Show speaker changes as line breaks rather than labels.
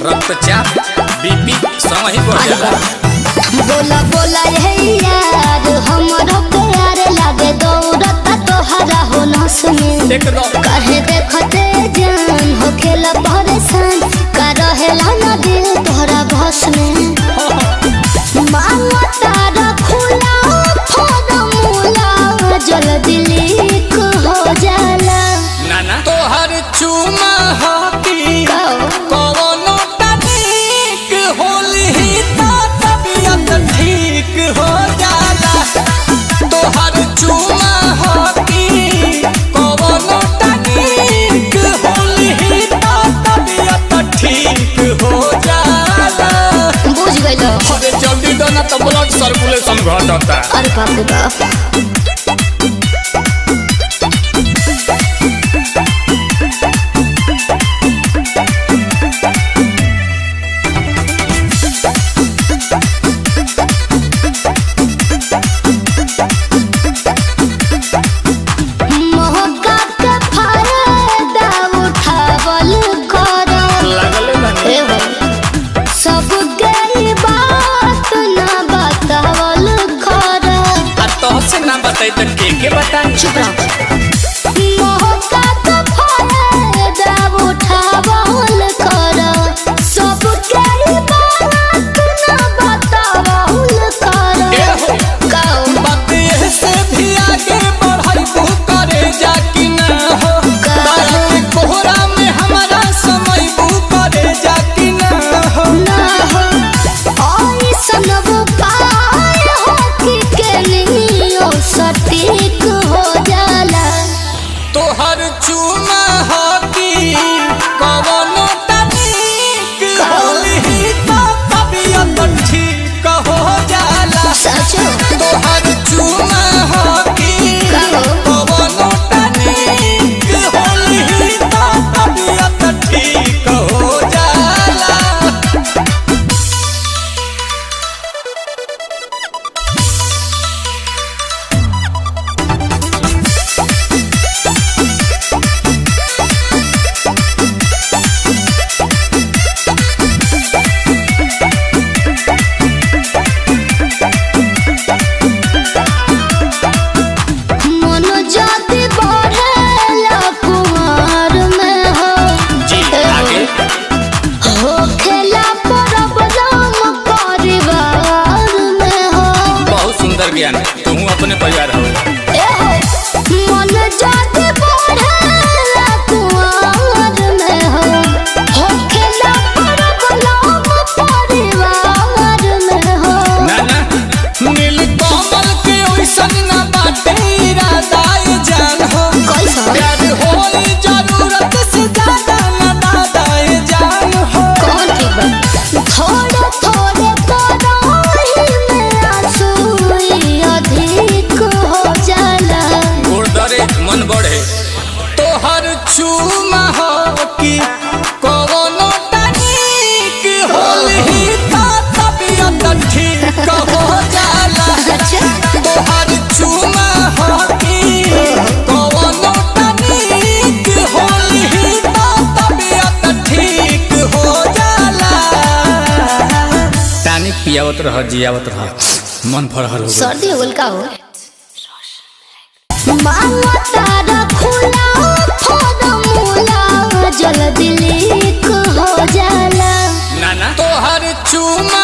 रक्तचाप बीपी सब ही बढ़ जाला।
बोला बोला ये यार हमरो प्यार लागे दौड़त तोहरा हो नस में कहे देखते जान हो खेला परेशान का रहेला ना दिल तोहरा बस में मांगा तारा खुला फॉर्मूला जल्दी लीक हो जाला
नाना तोहर चुमा हाथी कवनो तनिक होली तो तबीयत ठीक हो जाला। तोहर चुमा हाथी कवनो तनिक होली तो तबीयत ठीक हो जाला।
बुझ गइलो
अरे जल्दी दो ना तो ब्लड सर्कुलेशन घटता।
अरे बाप रे बाप
के बताई
चुप रहो मोहका तो फायदा उठावल कर सब के बात ना बतावल कर गाओ
बात से भी आगे बढ़ाई वो करे जा कि ना हो तारा के कोहरा में हमारा समय वो करे जा कि ना हो
आई सनब पाए हो कि के लियो सटीक हो जाला।
तोहर चुमा हाथी कवनो तनिक होली तो तबीयत ठीक हो जाला।
सचो
तोहर चुमा हाथी कवनो तनिक होली तो तबीयत ठीक हो जाला। तुम अपने परिवार हो
मन जाते बढ़ेला कुआर में हो खेला प्रॉब्लम परिवार में हो
नाना नील कमल के ओइसन ना बाटे इरादा जान हो प्यार होई जरूरत से ज्यादा ना दादा जान हो
कौन की बात थोड़े थोड़े कराही में आंसू अधिक हो जाला।
गुरदरे मन बढ़े तोहर चुमा हो कि कवनो तनिक होली तो तबीयत ठीक हो जाला। तोहर चुमा हो कि कवनो तनिक होली तो तबीयत ठीक हो जाला। टानिक पियावत रह जियावत रह मन फरहर हो
सर्दी हो का हो मांगा तारा खुला फॉर्मूला जल्दी लीक हो जाला।
नाना तोहर चुमा